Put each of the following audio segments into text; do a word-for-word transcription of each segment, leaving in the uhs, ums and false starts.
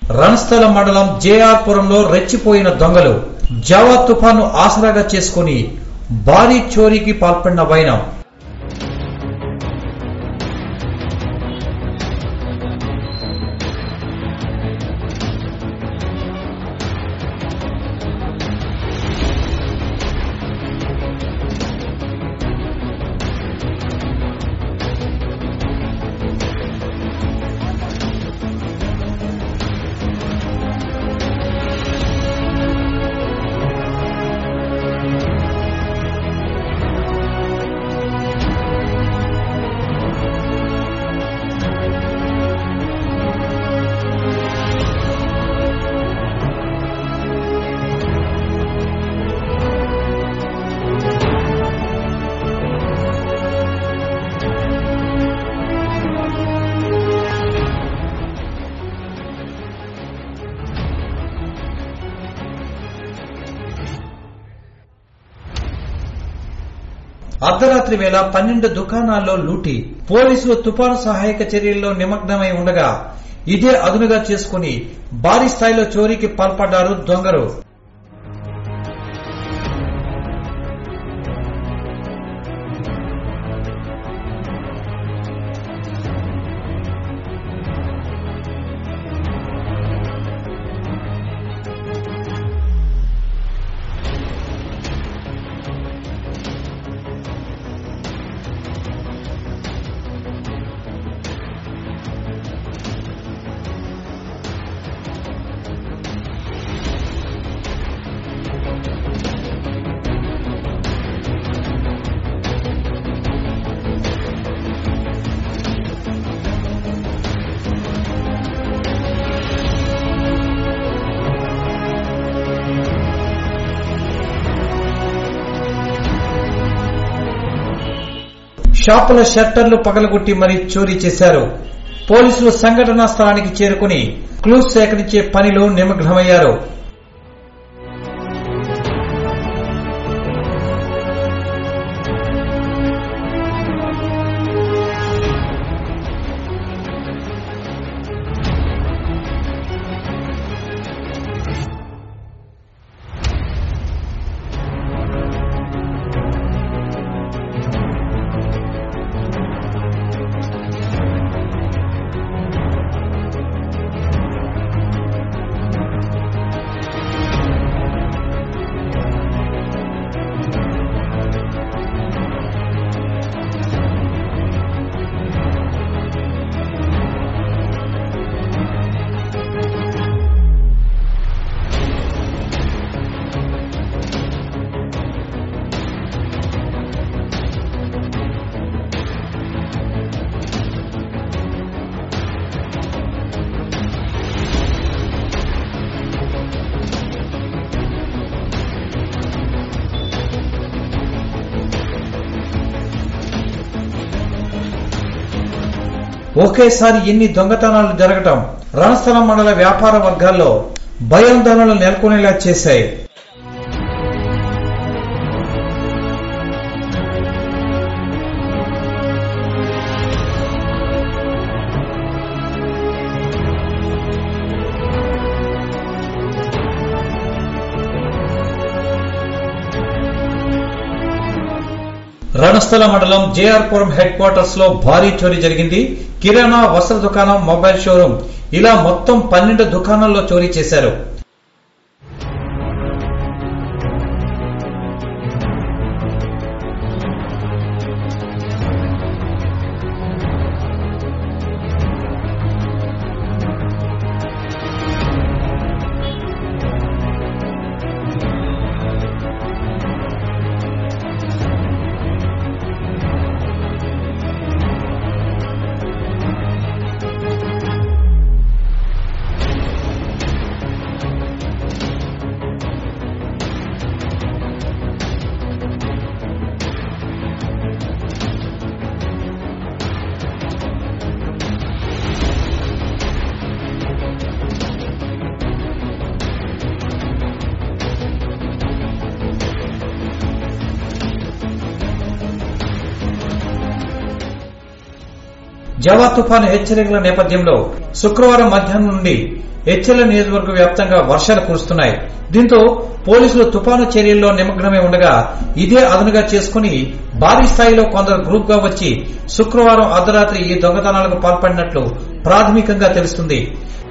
రణస్థల మండలం జేఆర్ పురంలో రెచ్చిపోయిన దొంగలు జావా తుఫాను ఆసరాగా చేసుకుని భారీ చోరీకి పాల్పడిన వైనం. అర్ధరాత్రి వేళ పన్నెండు దుకాణాల్లో లూటీ. పోలీసులు తుపాను సహాయక చర్యల్లో నిమగ్నమై ఉండగా ఇదే అదునుగా చేసుకుని భారీ స్థాయిలో చోరీకి పాల్పడ్డారు దొంగలు. షాపుల షట్టర్లు పగలగొట్టి మరీ చోరీ చేశారు. పోలీసులు సంఘటనా స్థలానికి చేరుకుని క్లూస్ సేకరించే పనిలో నిమగ్నమయ్యారు. ఒకేసారి ఎన్ని దొంగతనాలు జరగటం రణస్థలం మండల వ్యాపార వర్గాల్లో భయాందోళనలు నెలకొనేలా చేశాయి. రణస్థల మండలం జేఆర్ పురం హెడ్ క్వార్టర్స్ లో భారీ చోరీ జరిగింది. కిరాణా, వస్త్ర దుకాణం, మొబైల్ షోరూం ఇలా మొత్తం పన్నెండు దుకాణాల్లో చోరీ చేశారు. జావా తుఫాను హెచ్చరికల నేపథ్యంలో శుక్రవారం మధ్యాహ్నం నుండి హెచ్ఎల్ నియోజకవర్గ వ్యాప్తంగా వర్షాలు కురుస్తున్నాయి. దీంతో పోలీసులు తుపాను చర్యల్లో నిమగ్నమై ఉండగా ఇదే అదునుగా చేసుకుని భారీ స్థాయిలో కొందరు గ్రూప్ గా వచ్చి శుక్రవారం అర్ధరాత్రి ఈ దొంగతనాలకు పాల్పడినట్లు ప్రాథమికంగా తెలుస్తుంది.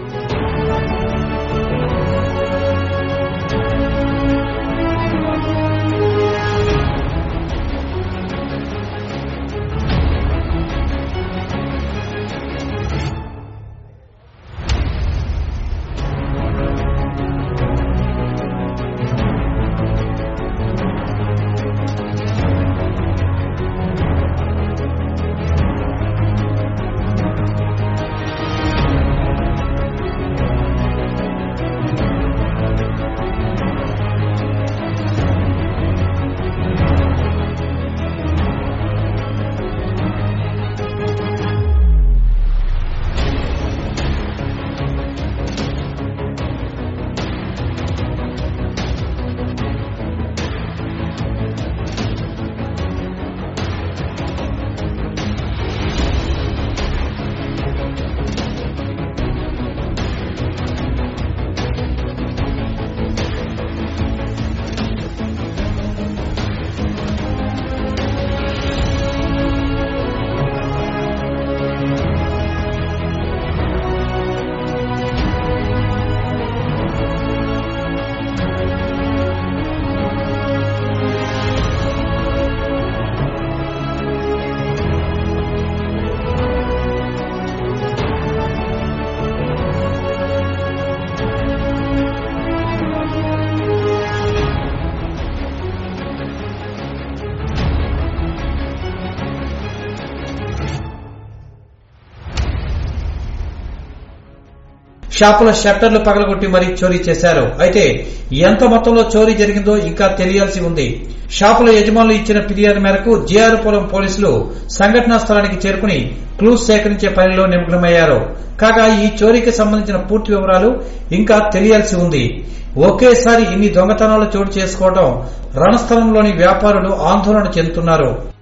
షాపుల షట్టర్లు పగలగొట్టి మరీ చోరీ చేశారు. అయితే ఎంత మొత్తంలో చోరీ జరిగిందో ఇంకా తెలియాల్సి ఉంది. షాపుల యజమానులు ఇచ్చిన ఫిర్యాదు మేరకు జిఆర్పురం పోలీసులు సంఘటనా స్థలానికి చేరుకుని క్లూస్ సేకరించే పనిలో నిమగ్నమయ్యారు. కాగా ఈ చోరీకి సంబంధించిన పూర్తి వివరాలు ఇంకా తెలియాల్సి ఉంది. ఒకేసారి ఇన్ని దొంగతనాలు చోటు చేసుకోవడం రణస్థలంలోని వ్యాపారులు ఆందోళన చెందుతున్నారు.